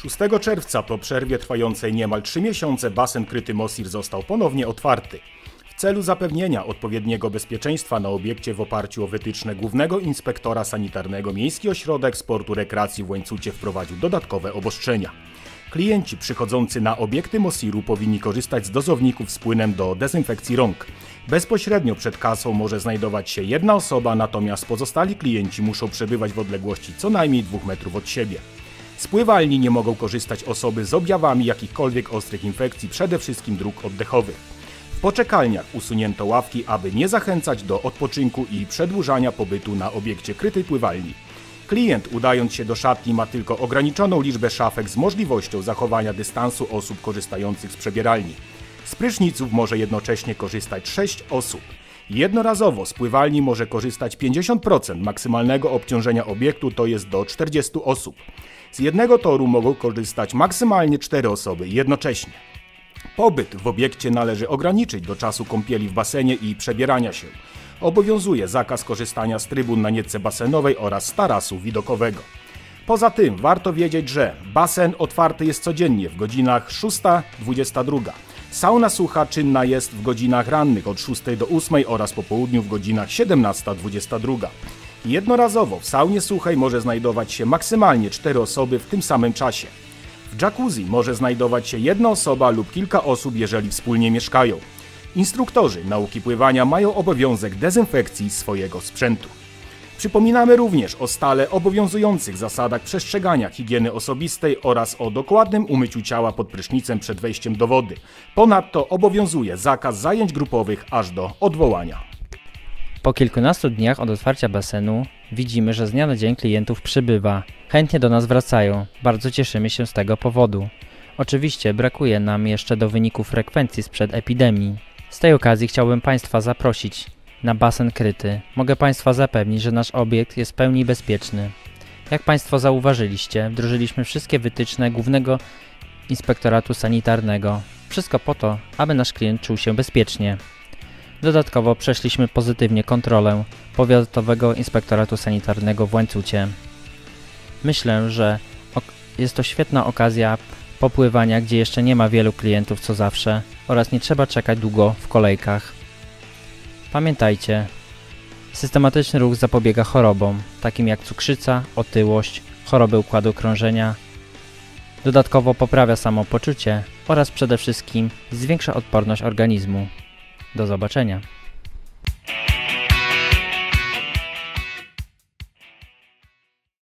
6 czerwca po przerwie trwającej niemal 3 miesiące basen kryty Mosir został ponownie otwarty. W celu zapewnienia odpowiedniego bezpieczeństwa na obiekcie w oparciu o wytyczne Głównego Inspektora Sanitarnego Miejski Ośrodek Sportu Rekreacji w Łańcucie wprowadził dodatkowe obostrzenia. Klienci przychodzący na obiekty Mosiru powinni korzystać z dozowników z płynem do dezynfekcji rąk. Bezpośrednio przed kasą może znajdować się jedna osoba, natomiast pozostali klienci muszą przebywać w odległości co najmniej 2 metrów od siebie. Z pływalni nie mogą korzystać osoby z objawami jakichkolwiek ostrych infekcji, przede wszystkim dróg oddechowych. W poczekalniach usunięto ławki, aby nie zachęcać do odpoczynku i przedłużania pobytu na obiekcie krytej pływalni. Klient, udając się do szatni, ma tylko ograniczoną liczbę szafek z możliwością zachowania dystansu osób korzystających z przebieralni. Z pryszniców może jednocześnie korzystać 6 osób. Jednorazowo z pływalni może korzystać 50% maksymalnego obciążenia obiektu, to jest do 40 osób. Z jednego toru mogą korzystać maksymalnie 4 osoby jednocześnie. Pobyt w obiekcie należy ograniczyć do czasu kąpieli w basenie i przebierania się. Obowiązuje zakaz korzystania z trybun na nietce basenowej oraz z tarasu widokowego. Poza tym warto wiedzieć, że basen otwarty jest codziennie w godzinach 6-22. Sauna sucha czynna jest w godzinach rannych od 6 do 8 oraz po południu w godzinach 17-22. Jednorazowo w saunie suchej może znajdować się maksymalnie 4 osoby w tym samym czasie. W jacuzzi może znajdować się jedna osoba lub kilka osób, jeżeli wspólnie mieszkają. Instruktorzy nauki pływania mają obowiązek dezynfekcji swojego sprzętu. Przypominamy również o stale obowiązujących zasadach przestrzegania higieny osobistej oraz o dokładnym umyciu ciała pod prysznicem przed wejściem do wody. Ponadto obowiązuje zakaz zajęć grupowych aż do odwołania. Po kilkunastu dniach od otwarcia basenu widzimy, że z dnia na dzień klientów przybywa. Chętnie do nas wracają. Bardzo cieszymy się z tego powodu. Oczywiście brakuje nam jeszcze do wyników frekwencji sprzed epidemii. Z tej okazji chciałbym Państwa zaprosić na basen kryty. Mogę Państwa zapewnić, że nasz obiekt jest w pełni bezpieczny. Jak Państwo zauważyliście, wdrożyliśmy wszystkie wytyczne Głównego Inspektoratu Sanitarnego. Wszystko po to, aby nasz klient czuł się bezpiecznie. Dodatkowo przeszliśmy pozytywnie kontrolę Powiatowego Inspektoratu Sanitarnego w Łańcucie. Myślę, że jest to świetna okazja popływania, gdzie jeszcze nie ma wielu klientów co zawsze oraz nie trzeba czekać długo w kolejkach. Pamiętajcie, systematyczny ruch zapobiega chorobom, takim jak cukrzyca, otyłość, choroby układu krążenia. Dodatkowo poprawia samopoczucie oraz przede wszystkim zwiększa odporność organizmu. Do zobaczenia.